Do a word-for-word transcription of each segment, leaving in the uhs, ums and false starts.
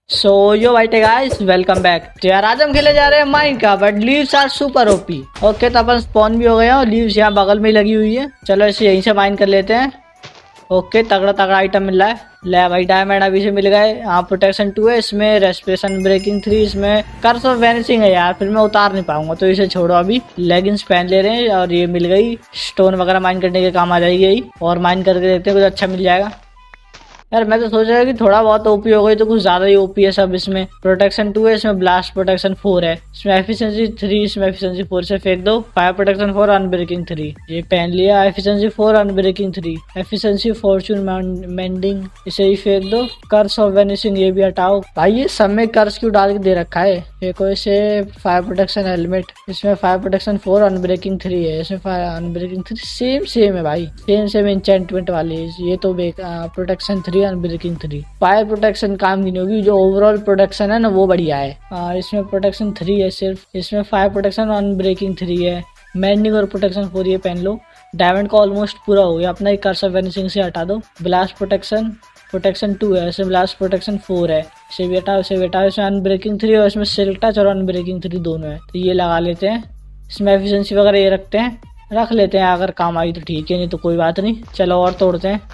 सो yo वाइटे guys, welcome back. तो यार आज हम खेले जा रहे हैं माइन का, but leaves are super OP. Okay, तो अपन स्पॉन भी हो गए हैं और लीव्स यहाँ बगल में ही लगी हुई है। चलो इसे यहीं से माइन कर लेते हैं। ओके, तगड़ा तगड़ा आइटम मिल रहा है। ले भाई, डायमंड अभी से मिल गए। यहाँ प्रोटेक्शन टू है, इसमें रेस्पिरेशन ब्रेकिंग थ्री, इसमें कर्स ऑफ वैनिशिंग है। यार फिर मैं उतार नहीं पाऊंगा, तो इसे छोड़ो। अभी लेगिंग्स पहन ले रहे हैं और ये मिल गई। स्टोन वगैरह माइन करने के काम आ जाएगी यही, और माइन करके देखते हैं कुछ अच्छा मिल जाएगा। यार मैं तो सोच रहा कि थोड़ा बहुत ओपी हो गई तो कुछ ज्यादा ही ओपी है सब। इसमें प्रोटेक्शन टू है, इसमें ब्लास्ट प्रोटेक्शन फोर है, इसमें एफिशिएंसी थ्री, इसमें एफिशिएंसी फोर से फेंक दो। Fire protection four, unbreaking three, ये पहन लिया। Efficiency four, unbreaking three, efficiency fortune mending, इसे ही फेंक दो। कर्स ऑफ वेनिशिंग, ये भी हटाओ। भाई ये सब में कर्स क्यों डाल के दे रखा है? फेंको इसे। फायर प्रोटेक्शन हेलमेट, इसमें fire protection four, unbreaking three है, इसमें fire unbreaking three same same है भाई, सेम सेम इंचेंटमेंट वाली। ये तो protection three, unbreaking three. Fire protection काम की नहीं होगी, जो ओवरऑल प्रोटेक्शन है ना वो बढ़िया है। आ, इसमें प्रोटेक्शन थ्री है सिर्फ, इसमें फायर प्रोटेक्शन और अनब्रेकिंग थ्री है। मैंडिंग और प्रोटेक्शन फोर ये पहन लो। डायमंड का ऑलमोस्ट पूरा हो गया अपना। एक कर्स ऑफ वेनिशिंग से हटा दो। ब्लास्ट प्रोटेक्शन प्रोटेक्शन टू है, इसमें ब्लास्ट प्रोटेक्शन फोर है, इसे भी हटाओ, इसे भी हटाओ। इसमें अनब्रेकिंग थ्री और इसमें सिल्क टच और अनब्रेकिंग थ्री दोनों है, तो ये लगा लेते हैं। इसमें एफिशिएंसी वगैरह ये रखते हैं, रख लेते हैं। अगर काम आई तो ठीक है, नहीं तो कोई बात नहीं। चलो और तोड़ते हैं।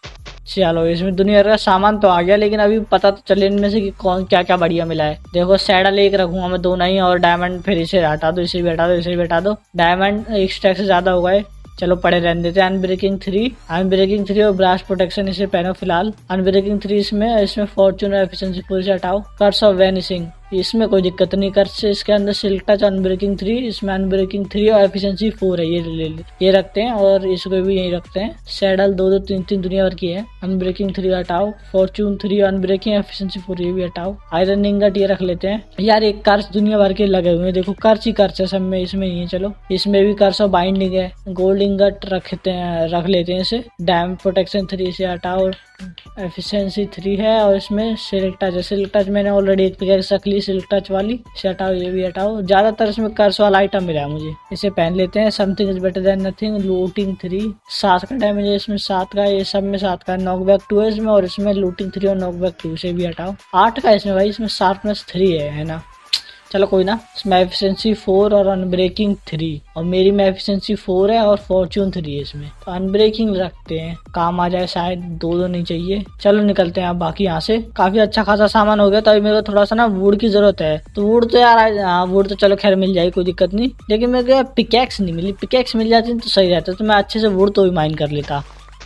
चलो इसमें दुनिया का सामान तो आ गया, लेकिन अभी पता तो चले इनमें से कि कौन क्या क्या बढ़िया मिला है। देखो सैडल एक रखूंगा मैं, दो नहीं, और डायमंड फिर इसे हटा दो, इसे भी हटा दो, इसे भी हटा दो। डायमंड एक स्टैक से ज्यादा हो गए, चलो पड़े रहने देते हैं। अनब्रेकिंग थ्री, अनब्रेकिंग थ्री और ब्लास्ट प्रोटेक्शन इसे पहनो फिलहाल। अनब्रेकिंग थ्री इसमें, इसमें फॉर्चून और एफिशिएंसी फोर से हटाओ। कर्स ऑफ वेनिशिंग, इसमें कोई दिक्कत नहीं। कर्स से इसके अंदर सिल्क टच, अनब्रेकिंग थ्री, इसमें अनब्रेकिंग थ्री और एफिशिएंसी फोर है, ये ले ले ये रखते हैं, और इसको भी यही रखते हैं। सैडल दो दो तीन तीन दुनिया भर की है। अनब्रेकिंग थ्री हटाओ, fortune three, unbreaking, efficiency four ये भी हटाओ। आयरन इंगट ये रख लेते हैं। यार एक कर्स दुनिया भर के लगे हुए हैं, देखो कर्स ही कर्स है सब में, इसमें ही है। चलो इसमें भी कर्स ऑफ बाइंडिंग है। गोल्ड इंगट रखते हैं, रख लेते हैं इसे। डैम प्रोटेक्शन थ्री से हटाओ, एफिशिएंसी थ्री है, और इसमें सिल्क टच है। सिल्क टच मैंने ऑलरेडी एक पिकेक्स रख ली सिल्क टच वाली, इसे हटाओ, ये भी हटाओ। ज्यादातर इसमें कर्स वाला आइटम मिला है मुझे, इसे पहन लेते हैं। Something is better than nothing, looting three, सात का डैमेज है इसमें, सात का, ये सब में सात का। नॉकबैक टू है इसमें, और इसमें लूटिंग थ्री और नॉकबैक टू, से भी हटाओ। आठ का इसमें भाई, इसमें शार्पनेस थ्री है, है ना। चलो कोई ना। इसमें एफिशिएंसी फोर और अनब्रेकिंग थ्री, और मेरी में एफिशिएंसी फोर है और फॉर्चून थ्री है इसमें, तो अनब्रेकिंग रखते हैं, काम आ जाए शायद। दो दो नहीं चाहिए। चलो निकलते हैं आप बाकी यहाँ से। काफी अच्छा खासा सामान हो गया, तो अभी मेरे को थोड़ा सा ना वुड की जरूरत है। तो वुड तो यार, हाँ वुड तो चलो खैर मिल जाएगी, कोई दिक्कत नहीं, लेकिन मेरे को पिकैक्स नहीं मिली। पिकैक्स मिल जाती तो सही रहता, तो मैं अच्छे से वुड तो भी माइन कर लेता।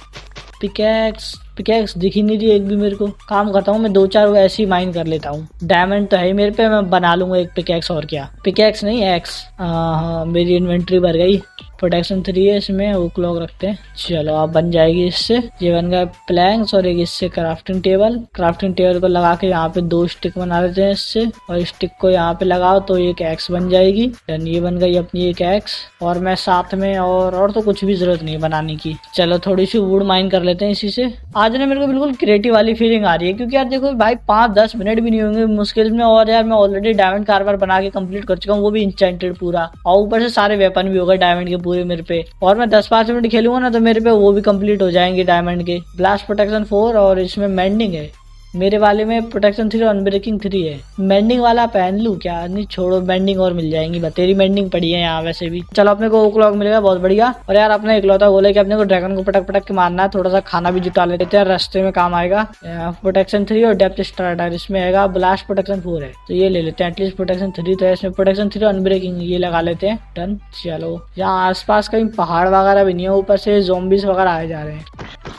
पिकैक्स पिकैक्स दिख ही नहीं रही एक भी मेरे को। काम करता हूँ मैं, दो चार ऐसे ही माइन कर लेता हूँ। डायमंड तो है मेरे पे, मैं बना लूंगा एक पिकैक्स। और क्या, पिकैक्स नहीं एक्स। हाँ मेरी इन्वेंट्री भर गई। प्रोटेक्शन थ्री है इसमें, वो क्लॉक रखते हैं। चलो आप बन जाएगी इससे। ये बन गया प्लैंक्स, और एक इससे क्राफ्टिंग टेबल। क्राफ्टिंग टेबल को लगा के यहाँ पे दो स्टिक बना लेते हैं इससे, और स्टिक को यहाँ पे लगाओ तो एक एक्स बन जाएगी। डन, ये बन गई अपनी एक एक्स। और मैं साथ में और और तो कुछ भी जरूरत नहीं है बनाने की। चलो थोड़ी सी वुड माइन कर लेते हैं इसी से। आज ना मेरे को बिल्कुल क्रिएटिव वाली फीलिंग आ रही है, क्योंकि यार देखो भाई पाँच दस मिनट भी नहीं होंगे मुश्किल में, और यार मैं ऑलरेडी डायमंड कार्बर बना के कंप्लीट कर चुका हूँ, वो भी इंचेंटेड पूरा, और ऊपर से सारे वेपन भी हो गए डायमंड के पूरे मेरे पे। और मैं दस पाँच मिनट खेलूंगा ना तो मेरे पे वो भी कंप्लीट हो जाएंगे डायमंड के। ब्लास्ट प्रोटेक्शन फोर, और इसमें मेंडिंग है मेरे वाले में। प्रोटेक्शन थ्री और अनब्रेकिंग थ्री है। मेंडिंग वाला पहन लूं क्या? नहीं छोड़ो, मेंडिंग और मिल जाएंगी, बतेरी मेंडिंग पड़ी है यहाँ वैसे भी। चलो अपने को ओक्लॉक मिलेगा, बहुत बढ़िया। और यार अपने इकलौता गोल है कि अपने को ड्रैगन को पटक पटक के मारना है। थोड़ा सा खाना भी जुटा लेते हैं, रास्ते में काम आएगा। प्रोटेक्शन थ्री और डेप्थ स्टार्टर इसमें आएगा। ब्लास्ट प्रोटेक्शन फोर है, तो ये ले लेते हैं। एटलीस्ट प्रोटेक्शन थ्री तो है इसमें। प्रोटेक्शन थ्री और अनब्रेकिंग ये लगा लेते हैं। डन। चलो यहाँ आसपास कहीं पहाड़ वगैरह भी नहीं है, ऊपर से जोम्बिस वगैरह आए जा रहे हैं।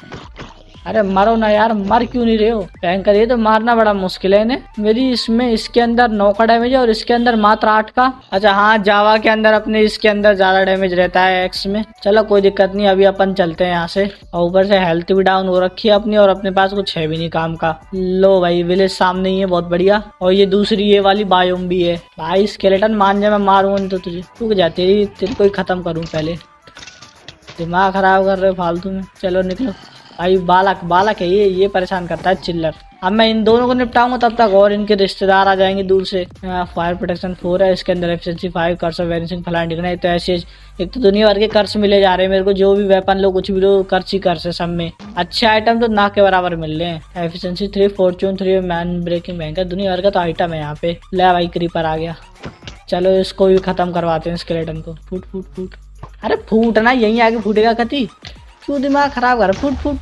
अरे मरो ना यार, मर क्यों नहीं रहे हो? भयंकर, ये तो मारना बड़ा मुश्किल है इन्हें। मेरी इसमें इसके अंदर नौ का डैमेज है और इसके अंदर मात्र आठ का। अच्छा हाँ, जावा के अंदर अपने इसके अंदर ज्यादा डैमेज रहता है एक्स में। चलो कोई दिक्कत नहीं, अभी अपन चलते हैं यहाँ से। और ऊपर से हेल्थ भी डाउन हो रखी है अपनी, और अपने पास कुछ है भी नहीं काम का। लो भाई विलेज सामने ही है, बहुत बढ़िया। और ये दूसरी ये वाली बायोम भी है। भाई स्केलेटन मान जाए, मैं मारूंगा तो तुझे, रुक जा, तेरी तेरे को ही खत्म करूँ पहले। दिमाग खराब कर रहे हो फालतू में। चलो निकलो भाई। बालक बालक है ये ये परेशान करता है, चिल्लर। अब मैं इन दोनों को निपटाऊंगा तब तक और इनके रिश्तेदार आ जाएंगे दूर से। फायर प्रोटेक्शन फोर है, इसके अंदर efficiency five, curse of vanishing फलान दिखना है। तो ऐसे एक तो दुनिया भर के कर्स मिले जा रहे हैं मेरे को, जो भी वेपन लो कुछ भी लो कर्स ही कर्स है सब में। अच्छे आइटम तो ना के बराबर मिल रहे हैं। Efficiency three, fortune three, unbreaking भयंकर दुनिया भर का तो आइटम है यहाँ पे। ले भाई क्रीपर आ गया, चलो इसको भी खत्म करवाते हैं स्केलेटन को। फूट फूट फूट, अरे फूटना यहीं आगे फूटेगा कति, क्यों दिमाग खराब कर। फूट फूट,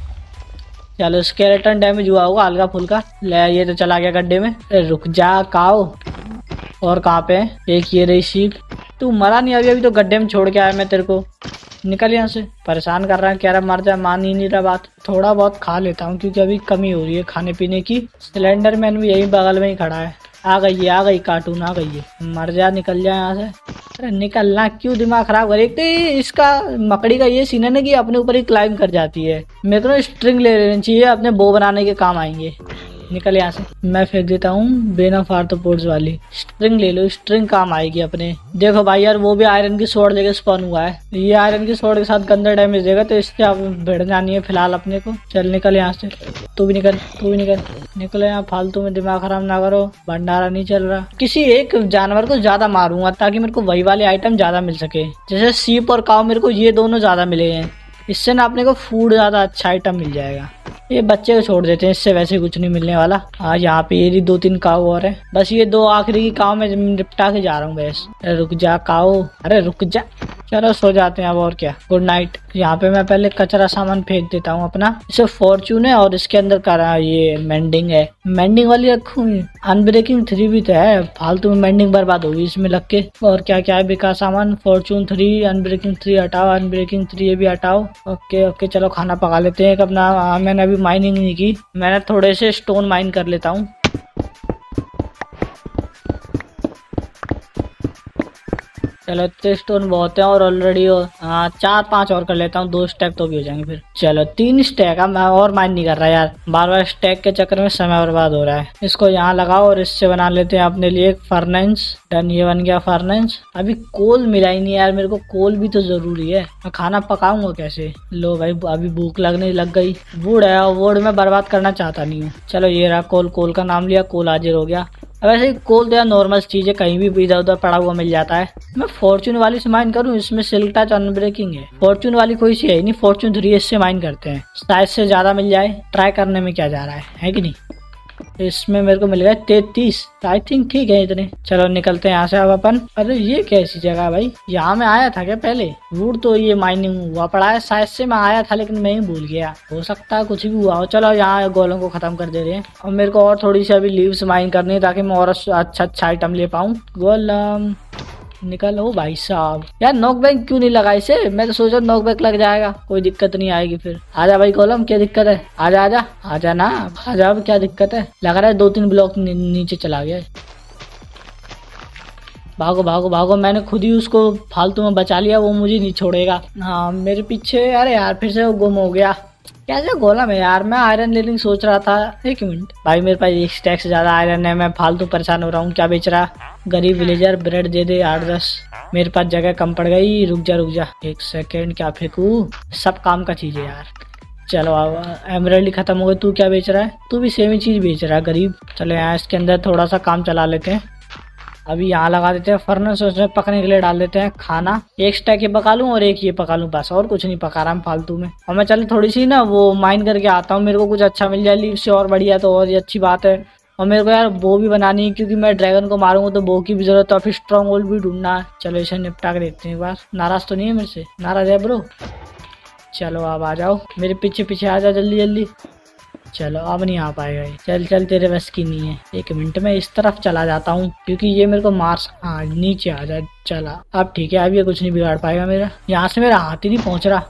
चलो स्केलेटन डैमेज हुआ होगा हल्का फुल्का। ले ये तो चला गया गड्ढे में। रुक जा काओ, और कहाँ पे है? एक ये रही शीप। तू मरा नहीं अभी, अभी तो गड्ढे में छोड़ के आया मैं तेरे को। निकल यहाँ से, परेशान कर रहा है, कह रहा मर जा, मान ही नहीं रहा बात। थोड़ा बहुत खा लेता हूँ क्योंकि अभी कमी हो रही है खाने पीने की। सिलेंडर मैन भी यही बगल में ही खड़ा है। आ गई है, आ गई कार्टून आ गई है, मर जा, निकल जा यहाँ से। अरे निकलना, क्यों दिमाग खराब करे। एक तो इसका मकड़ी का ये सीन है ना कि अपने ऊपर ही क्लाइम कर जाती है। मेरे को स्ट्रिंग ले लेनी चाहिए, अपने बो बनाने के काम आएंगे। निकल यहाँ से, मैं फेंक देता हूँ बेना फार्थोपोड्स वाली। स्ट्रिंग ले लो, स्ट्रिंग काम आएगी अपने। देखो भाई यार, वो भी आयरन की स्वॉर्ड लेके स्पॉन हुआ है। ये आयरन की स्वॉर्ड के साथ गंदा डैमेज देगा, तो इससे अब भिड़ जानी है फिलहाल अपने को। चल निकल यहाँ से, तू भी निकल, तू भी निकल, निकल यहाँ, फालतू में दिमाग खराब ना करो। भंडारा नहीं चल रहा। किसी एक जानवर को ज्यादा मारूंगा ताकि मेरे को वही वाले आइटम ज्यादा मिल सके। जैसे सीप और काव, मेरे को ये दोनों ज्यादा मिले हैं, इससे ना अपने को फूड ज्यादा अच्छा आइटम मिल जाएगा। ये बच्चे को छोड़ देते हैं, इससे वैसे कुछ नहीं मिलने वाला। हाँ यहाँ पे ये दो तीन काव और है, बस ये दो आखिरी की काव में निपटा के जा रहा हूँ बस। रुक जा काव, अरे रुक जा। चलो सो जाते हैं अब, और क्या। Good night. यहाँ पे मैं पहले कचरा सामान फेंक देता हूँ अपना। इसे फॉर्चून है और इसके अंदर करा ये मेंडिंग है, मेंडिंग वाली रखूँ। अनब्रेकिंग थ्री भी तो है, फालतू में मेंडिंग बर्बाद होगी इसमें लग के। और क्या क्या है बेकार सामान। फॉर्चून थ्री, अनब्रेकिंग थ्री हटाओ, अनब्रेकिंग थ्री ये भी हटाओ। ओके ओके, चलो खाना पका लेते हैं। अपना मैंने अभी माइनिंग नहीं की, मैंने थोड़े से स्टोन माइन कर लेता हूँ। चलो इतने स्टोन बहुत है, और ऑलरेडी चार पांच और कर लेता हूँ, दो स्टैक तो भी हो जाएंगे फिर। चलो तीन स्टैक, अब मैं और माइन नहीं कर रहा यार, बार बार स्टैक के चक्कर में समय बर्बाद हो रहा है। इसको यहाँ लगाओ और इससे बना लेते हैं अपने लिए एक फर्नेंस। डन, ये बन गया फर्नेंस। अभी कोल मिला ही नहीं यार मेरे को, कोल भी तो जरूरी है। मैं खाना पकाऊंगा कैसे। लो भाई अभी भूख लगने लग गई। वुड है, वुड में बर्बाद करना चाहता नहीं हूँ। चलो ये रहा कोल, कोल का नाम लिया, कोल हाजिर हो गया। अब ऐसे कोल तो यार नॉर्मल चीज है, कहीं भी इधर उधर पड़ा हुआ मिल जाता है। मैं फॉर्चून वाली से माइन करूँ, इसमें सिल्क टच अनब्रेकिंग है। फॉर्चून वाली कोई सी है नहीं, फॉर्चून थ्री इससे माइन करते हैं, शायद से ज्यादा मिल जाए। ट्राई करने में क्या जा रहा है, है कि नहीं। इसमें मेरे को मिल गया तैतीस, आई थिंक ठीक है इतने। चलो निकलते हैं यहाँ से अब अपन। अरे ये कैसी जगह है भाई, यहाँ मैं आया था क्या पहले। वुड तो ये माइनिंग हुआ पड़ा है, शायद से मैं आया था लेकिन मैं ही भूल गया, हो सकता है कुछ भी हुआ हो। चलो यहाँ गोलों को खत्म कर दे रहे हैं, और मेरे को और थोड़ी सी अभी लीव्स माइन करनी है ताकि मैं और अच्छा अच्छा आइटम ले पाऊँ। गोलम निकल। ओ भाई साहब यार, नॉकबैक क्यों नहीं लगा इसे, मैं तो सोचा नॉकबैक लग जाएगा, कोई दिक्कत नहीं आएगी फिर। आजा भाई कॉलम, क्या दिक्कत है, आजा आजा आजा ना, आजा। अब क्या दिक्कत है, लग रहा है दो तीन ब्लॉक नी, नीचे चला गया। भागो भागो भागो, मैंने खुद ही उसको फालतू में बचा लिया, वो मुझे नहीं छोड़ेगा। हाँ मेरे पीछे, अरे यार फिर से वो गुम हो गया। कैसे गोलम है यार, मैं आयरन लेने की सोच रहा था। एक मिनट भाई, मेरे पास एक स्टैक से ज्यादा आयरन है, मैं फालतू परेशान हो रहा हूँ। क्या बेच रहा गरीब विलेजर, ब्रेड दे दे आठ दस। मेरे पास जगह कम पड़ गई, रुक जा रुक जा एक सेकेंड, क्या फेंकू, सब काम का चीज है यार। चलो अब एमराल्ड खत्म हो गई। तू क्या बेच रहा है, तू भी सेम ही चीज बेच रहा है गरीब। चलो यहाँ इसके अंदर थोड़ा सा काम चला लेते हैं। अभी यहाँ लगा देते हैं फर्नेस, उसमें पकने के लिए डाल देते हैं खाना। एक स्टैक ये पका लूँ और एक ये पका लूँ, बस और कुछ नहीं पका रहा हम फालतू में। और मैं चल थोड़ी सी ना वो माइन करके आता हूँ, मेरे को कुछ अच्छा मिल जाए लीव से और बढ़िया तो और ये अच्छी बात है। और मेरे को यार बो भी बनानी है, क्योंकि मैं ड्रैगन को मारूंगा तो बो की भी जरूरत है, और फिर स्ट्रॉन्ग होल्ड भी ढूंढना है। चलो इसे निपटा के देखते हैं एक बार। नाराज तो नहीं है मेरे से, नाराज है ब्रो। चलो अब आ जाओ मेरे पीछे पीछे, आ जाओ जल्दी जल्दी। चलो अब नहीं आ पाएगा ये, चल चल तेरे बस की नहीं है। एक मिनट में इस तरफ चला जाता हूँ क्योंकि ये मेरे को मार। हाँ नीचे आ जा, चला अब ठीक है, अब ये कुछ नहीं बिगाड़ पाएगा मेरा। यहाँ से मेरा हाथ ही नहीं पहुँच रहा।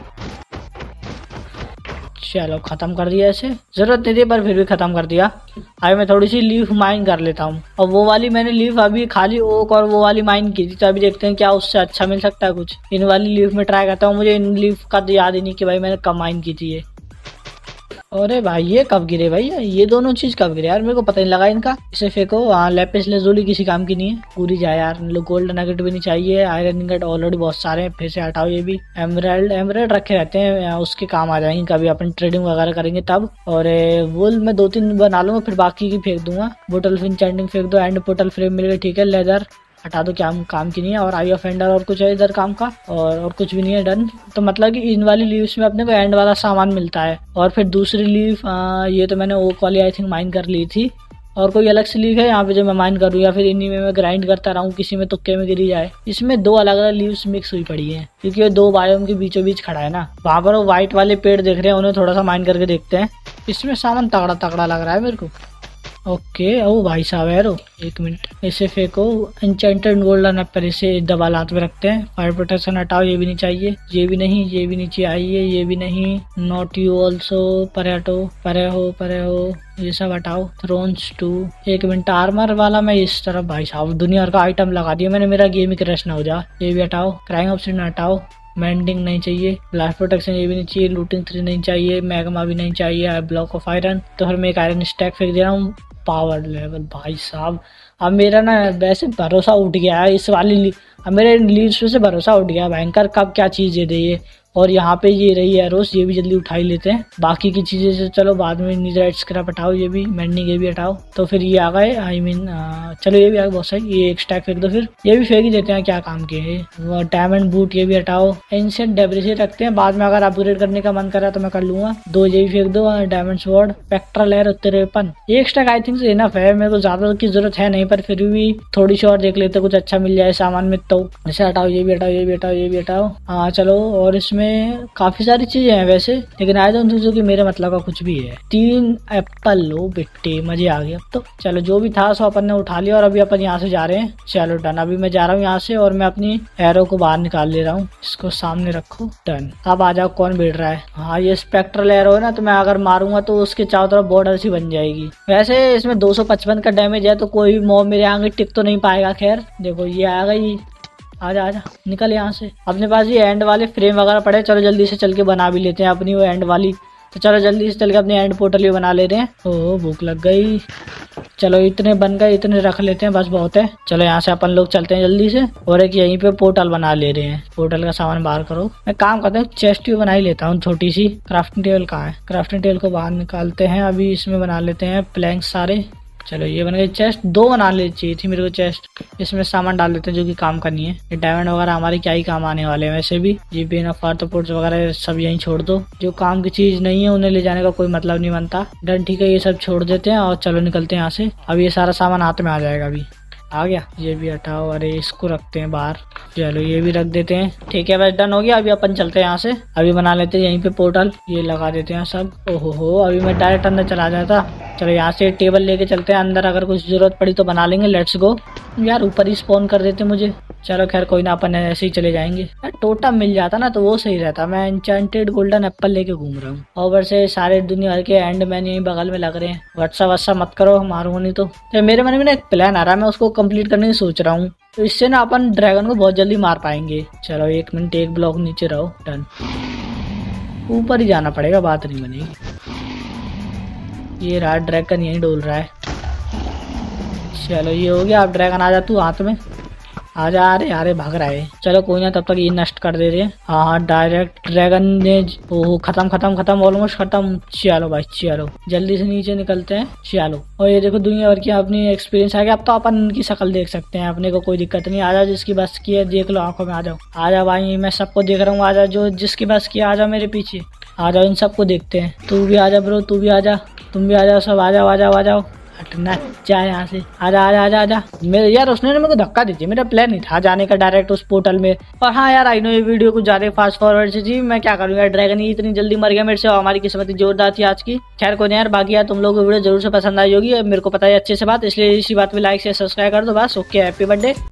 चलो खत्म कर दिया इसे, जरूरत नहीं थी पर फिर भी खत्म कर दिया। अभी मैं थोड़ी सी लीफ माइन कर लेता हूँ, और वो वाली मैंने लीफ अभी खाली ओक और वो वाली माइन की थी, तो अभी देखते हैं क्या उससे अच्छा मिल सकता है कुछ। इन वाली लीफ में ट्राई करता हूँ, मुझे इन लीफ का तो याद ही नहीं कि भाई मैंने कब माइन की थी ये। अरे भाई ये कब गिरे भाई, ये दोनों चीज कब गिरे यार, मेरे को पता नहीं लगा इनका। इसे फेंको। हाँ लैपिस लेज़ूली किसी काम की नहीं है, पूरी जाए यार। लोग गोल्ड नगेट भी नहीं चाहिए, आयरन नगेट ऑलरेडी बहुत सारे हैं, फिर से हटाओ ये भी। एमराल्ड एमराल्ड रखे रहते हैं, उसके काम आ जाएंगे कभी अपन ट्रेडिंग वगैरह करेंगे तब। और वुल मैं दो तीन बना लूंगा, फिर बाकी की फेंक दूंगा। बोटल फिन चैंडिंग फेंक दो, एंड पोर्टल फ्रेम मिल गया, ठीक है। लेदर हटा दो, क्या काम की नहीं है। और आई ऑफ एंडर और कुछ है इधर काम का, और और कुछ भी नहीं है। डन। तो मतलब कि इन वाली लीव्स में अपने को एंड वाला सामान मिलता है। और फिर दूसरी लीव ये तो मैंने ओक वाली आई थिंक माइन कर ली थी। और कोई अलग से लीव है यहाँ पे जो मैं माइन करूँ, या फिर इन्हीं में मैं ग्राइंड करता रहूँ, किसी में तुक्के में गिरी जाए। इसमें दो अलग अलग लीव्स मिक्स हुई पड़ी है, क्योंकि ये दो बायोम के बीचों बीच खड़ा है ना। वहाँ पर वो व्हाइट वाले पेड़ देख रहे हैं, उन्हें थोड़ा सा माइन करके देखते हैं। इसमें सामान तगड़ा तगड़ा लग रहा है मेरे को। ओके। ओ भाई साहब है रो, एक मिनट। इसे फेंको। एन्चेंटेड गोल्डन एप्पल, इसे डबल हाथ में रखते हैं। फायर प्रोटेक्शन हटाओ, ये भी नहीं चाहिए, ये भी नहीं, ये भी नहीं चाहिए, ये भी नहीं। नॉट यू ऑल्सो, परे हटो, परे हो, परे हो, ये सब हटाओ। Thorns two. एक मिनट। आर्मर वाला मैं इस तरफ, भाई साहब दुनिया का आइटम लगा दिया मैंने, मेरा गेम ही क्रैश ना हो जा। ये भी हटाओ। क्राइंग ऑप्शन हटाओ। मेंडिंग नहीं चाहिए। ब्लास्ट प्रोटेक्शन ये भी नहीं चाहिए। लूटिंग थ्री नहीं चाहिए। मैग्मा भी नहीं चाहिए। Block of iron. तो फिर मैं एक आयरन स्टैक फेंक दे रहा हूँ। पावर लेवल भाई साहब, अब मेरा ना वैसे भरोसा उठ गया है इस वाली, अब मेरे लीव्स से भरोसा उठ गया भयंकर, कब क्या चीज़ दे दे ये। और यहाँ पे ये रही एरोस, ये भी जल्दी उठा ही लेते हैं। बाकी की चीजें से चलो बाद में। नीदराइट स्क्रैप हटाओ, ये भी मेंडिंग ये भी हटाओ। तो फिर ये आ गए, आई मीन चलो ये भी आ गए बहुत सही। ये एक स्टैक फेंक दो, फिर ये भी फेंक ही देते हैं, क्या काम के है। डायमंड बूट ये भी हटाओ। एंशिएंट डेब्रिस रखते हैं, बाद में अगर अपग्रेड करने का मन करा तो मैं कर लूंगा। दो ये भी फेंक दो। डायमंड स्वॉर्ड, स्पेक्ट्रल एयर तिरपन, एक स्टैक आई थिंक इनफ है, मेरे को ज्यादा की जरूरत है नहीं, पर फिर भी थोड़ी सी और देख लेते कुछ अच्छा मिल जाए सामान में। तो इसे हटाओ, ये भी हटाओ, ये भी हटाओ, ये भी हटाओ। हाँ चलो। और इसमें काफी सारी चीजें हैं वैसे, लेकिन आई डोंट थिंक कि मेरे मतलब का कुछ भी है। तीन एप्पल लो बेटे, मजे आ गए अब तो। चलो जो भी था सो अपन ने उठा लिया, और अभी अपन यहाँ से जा रहे हैं। चलो डन। अभी मैं जा रहा हूँ यहाँ से, और मैं अपनी एरो को बाहर निकाल ले रहा हूँ। इसको सामने रखो। डन। अब आ जाओ, कौन बैठ रहा है। हाँ ये स्पेक्ट्रल एरो है ना, तो मैं अगर मारूंगा तो उसके चारों तरफ बॉर्डर सी बन जाएगी। वैसे इसमें दो सौ पचपन का डैमेज है, तो कोई भी मॉब मेरे आगे टिक तो नहीं पाएगा। खैर देखो ये आ गई। आजा आजा निकल यहाँ से। अपने पास ये एंड वाले फ्रेम वगैरह पड़े, चलो जल्दी से चल के बना भी लेते हैं अपनी वो एंड वाली। तो चलो जल्दी से चल के अपनी एंड पोर्टल भी बना ले रहे हैं। ओह भूख लग गई। चलो इतने बन गए, इतने रख लेते हैं, बस बहुत है। चलो यहाँ से अपन लोग चलते हैं जल्दी से, और एक यहीं पे पोर्टल बना ले रहे हैं। पोर्टल का सामान बाहर करो। मैं काम करता हूँ, चेस्ट भी बना ही लेता हूँ छोटी सी। क्राफ्टिंग टेबल कहाँ है। क्राफ्टिंग टेबल को बाहर निकालते हैं। अभी इसमें बना लेते हैं प्लैंक सारे। चलो ये बन गई चेस्ट। दो बना ले चाहिए थी मेरे को चेस्ट। इसमें सामान डाल देते हैं जो कि काम का नहीं है। ये डायमंड वगैरह हमारे क्या ही काम आने वाले हैं वैसे भी। ये पेन ऑफ आर्थ्रोपोड्स वगैरह सब यहीं छोड़ दो, जो काम की चीज नहीं है उन्हें ले जाने का कोई मतलब नहीं बनता। डन ठीक है, ये सब छोड़ देते हैं और चलो निकलते हैं यहाँ से। अब ये सारा सामान हाथ में आ जाएगा। अभी आ गया। ये भी हटाओ, अरे इसको रखते हैं बाहर। चलो ये भी रख देते हैं। ठीक है बस डन हो गया। अभी अपन चलते हैं यहाँ से। अभी बना लेते हैं यहीं पे पोर्टल, ये लगा देते हैं सब। ओहो हो, अभी मैं डायरेक्ट अंदर चला जाता। चलो यहाँ से टेबल लेके चलते हैं अंदर, अगर कुछ जरूरत पड़ी तो बना लेंगे। Let's go. यार ऊपर ही स्पॉन कर देते मुझे। चलो खैर कोई ना, अपन ऐसे ही चले जाएंगे। यार टोटम मिल जाता ना तो वो सही रहता। मैं एन्चेंटेड गोल्डन एप्पल लेके घूम रहा हूँ, और ऊपर से सारे दुनिया भर के एंड मैन यहीं बगल में लग रहे हैं। व्हाट्सअप व्हाट्सअप मत करो, मारूंगा नहीं तो। तो मेरे मन में ना एक प्लान आ रहा है, मैं उसको कंप्लीट करने की सोच रहा हूँ। तो इससे ना अपन ड्रैगन को बहुत जल्दी मार पाएंगे। चलो एक मिनट, एक ब्लॉक नीचे रहो। डन। ऊपर ही जाना पड़ेगा, बात नहीं बनेगी। ये रहा ड्रैगन, यहीं डोल रहा है। चलो ये हो गया। अब ड्रैगन आ जा तू हाथ में, आजा। अरे अरे भाग रहा है। चलो कोई ना, तब तक ये नष्ट कर दे रहे हैं। हाँ हाँ डायरेक्ट ड्रैगन ने, ओहो खत्म खत्म खत्म, ऑलमोस्ट खत्म। चलो भाई चलो जल्दी से नीचे निकलते हैं। चलो। और ये देखो दुनिया भर की अपनी एक्सपीरियंस आ गया। अब तो अपन इनकी शक्ल देख सकते हैं, अपने को कोई दिक्कत नहीं। आजा जिसकी बस की है देख लो आंखों में। आ जाओ आ जाओ भाई, मैं सबको देख रहा हूँ। आजा जो जिसकी बस की, आ जाओ मेरे पीछे। आ जाओ, इन सबको देखते हैं। तू भी आजा ब्रो, तू भी आजा, तुम भी आ जाओ, सब आ जाओ आ जाओ आ जाओ। हटना चाहे यहाँ से। आजा आजा आजा आजा। मेरे यार उसने मेरे को धक्का दी थी, मेरा प्लान नहीं था जाने का डायरेक्ट उस पोर्टल में। और हाँ यार आई नो ये वीडियो कुछ ज्यादा फास्ट फॉरवर्ड से थी, मैं क्या करूँगा। ड्रैगन ही इतनी जल्दी मर गया मेरे से, और हमारी किस्मत जोरदार थी आज की। खैर कोई नहीं यार, बाकी यार तुम लोगों को वीडियो जरूर से पसंद आई होगी, मेरे को पता है अच्छे से बात, इसलिए इसी बात में लाइक से सब्सक्राइब कर दो बस। Okay happy birthday.